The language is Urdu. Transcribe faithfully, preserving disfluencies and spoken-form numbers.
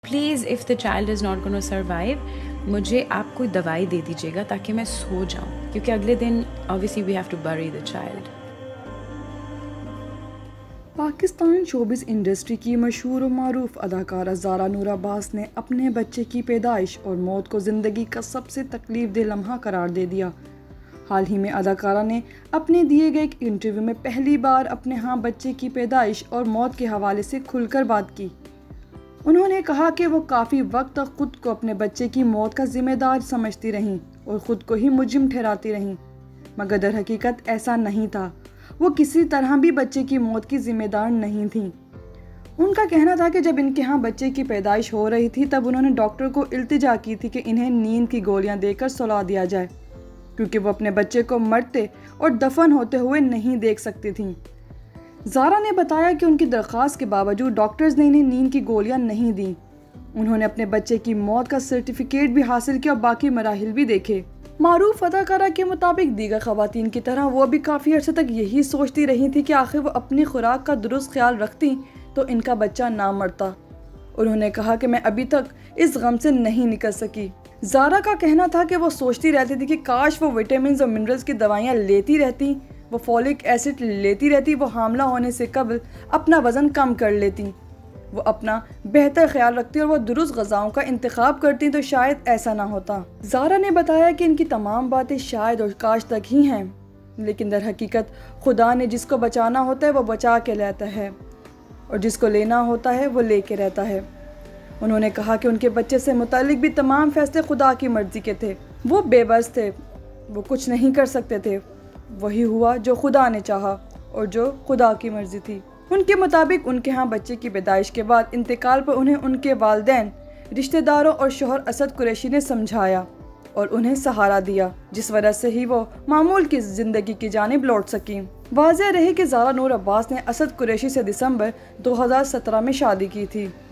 Please if the child is not gonna survive مجھے آپ کوئی دوائی دے دیجیے گا تاکہ میں سو جاؤں، کیونکہ اگلے دن obviously we have to bury the child. Pakistan showbiz industry کی مشہور و معروف اداکارہ زارا نور عباس نے اپنے بچے کی پیدائش اور موت کو زندگی کا سب سے تکلیف دہ لمحہ قرار دے دیا۔ حال ہی میں اداکارہ نے اپنے دیے گئے ایک انٹرویو میں پہلی بار اپنے ہاں بچے کی پیدائش اور موت کے حوالے سے کھل کر بات کی۔ انہوں نے کہا کہ وہ کافی وقت تک خود کو اپنے بچے کی موت کا ذمہ دار سمجھتی رہیں اور خود کو ہی مجرم ٹھہراتی رہیں، مگر در حقیقت ایسا نہیں تھا، وہ کسی طرح بھی بچے کی موت کی ذمہ دار نہیں تھیں۔ ان کا کہنا تھا کہ جب ان کے ہاں بچے کی پیدائش ہو رہی تھی تب انہوں نے ڈاکٹر کو التجا کی تھی کہ انہیں نیند کی گولیاں دے کر سلا دیا جائے، کیونکہ وہ اپنے بچے کو مرتے اور دفن ہوتے ہوئے نہیں دیکھ سکتی تھیں۔ زارا نے بتایا کہ ان کی درخواست کے باوجود ڈاکٹرز نے انہیں نیند کی گولیاں نہیں دیں۔ انہوں نے اپنے بچے کی موت کا سرٹیفکیٹ بھی حاصل کیا اور باقی مراحل بھی دیکھے۔ معروف اداکارہ کے مطابق دیگر خواتین کی طرح وہ بھی کافی عرصے تک یہی سوچتی رہی تھی کہ آخر وہ اپنی خوراک کا درست خیال رکھتی تو ان کا بچہ نہ مرتا۔ انہوں نے کہا کہ میں ابھی تک اس غم سے نہیں نکل سکی۔ زارا کا کہنا تھا کہ وہ سوچتی رہتی تھی کہ کاش وہ وٹامنز اور منرلز کی دوائیاں لیتی رہتی، وہ فولک ایسڈ لیتی رہتی، وہ حاملہ ہونے سے قبل اپنا وزن کم کر لیتی، وہ اپنا بہتر خیال رکھتی اور وہ درست غذاؤں کا انتخاب کرتی تو شاید ایسا نہ ہوتا۔ زارا نے بتایا کہ ان کی تمام باتیں شاید اور کاش تک ہی ہیں، لیکن در حقیقت خدا نے جس کو بچانا ہوتا ہے وہ بچا کے لیتا ہے اور جس کو لینا ہوتا ہے وہ لے کے رہتا ہے۔ انہوں نے کہا کہ ان کے بچے سے متعلق بھی تمام فیصلے خدا کی مرضی کے تھے، وہ بے بس تھے، وہ کچھ نہیں کر سکتے تھے، وہی ہوا جو خدا نے چاہا اور جو خدا کی مرضی تھی۔ ان کے مطابق ان کے ہاں بچے کی پیدائش کے بعد انتقال پر انہیں ان کے والدین، رشتہ داروں اور شوہر اسد قریشی نے سمجھایا اور انہیں سہارا دیا، جس وجہ سے ہی وہ معمول کی زندگی کی جانب لوٹ سکیں۔ واضح رہے کہ زارا نور عباس نے اسد قریشی سے دسمبر دو ہزار سترہ میں شادی کی تھی۔